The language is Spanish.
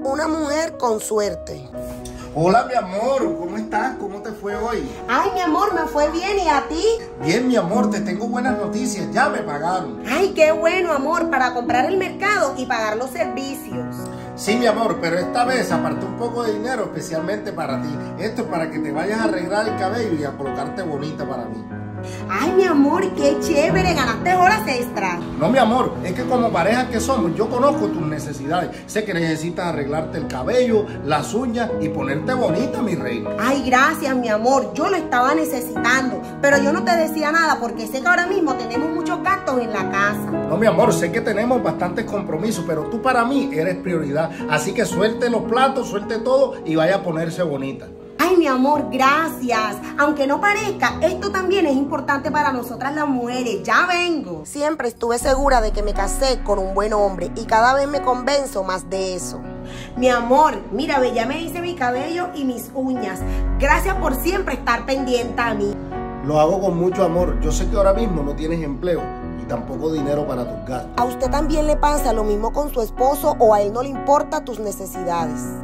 una mujer con suerte. Hola, mi amor, ¿cómo estás? ¿Cómo te fue hoy? Ay, mi amor, me fue bien, ¿y a ti? Bien, mi amor, te tengo buenas noticias, ya me pagaron. Ay, qué bueno, amor, para comprar el mercado y pagar los servicios. Sí, mi amor, pero esta vez aparté un poco de dinero especialmente para ti. Esto es para que te vayas a arreglar el cabello y a colocarte bonita para mí. Ay, mi amor, qué chévere, ganaste horas extra. No, mi amor, es que como pareja que somos, yo conozco tus necesidades. Sé que necesitas arreglarte el cabello, las uñas y ponerte bonita, mi reina. Ay, gracias, mi amor, yo lo estaba necesitando, pero yo no te decía nada porque sé que ahora mismo tenemos muchos gastos en la casa. No, mi amor, sé que tenemos bastantes compromisos, pero tú para mí eres prioridad. Así que suelte los platos, suelte todo y vaya a ponerse bonita. Ay, mi amor, gracias. Aunque no parezca, esto también es importante para nosotras las mujeres. Ya vengo. Siempre estuve segura de que me casé con un buen hombre y cada vez me convenzo más de eso. Mi amor, mira, ve, ya me hice mi cabello y mis uñas. Gracias por siempre estar pendiente a mí. Lo hago con mucho amor. Yo sé que ahora mismo no tienes empleo y tampoco dinero para tus gastos. ¿A usted también le pasa lo mismo con su esposo o a él no le importa tus necesidades?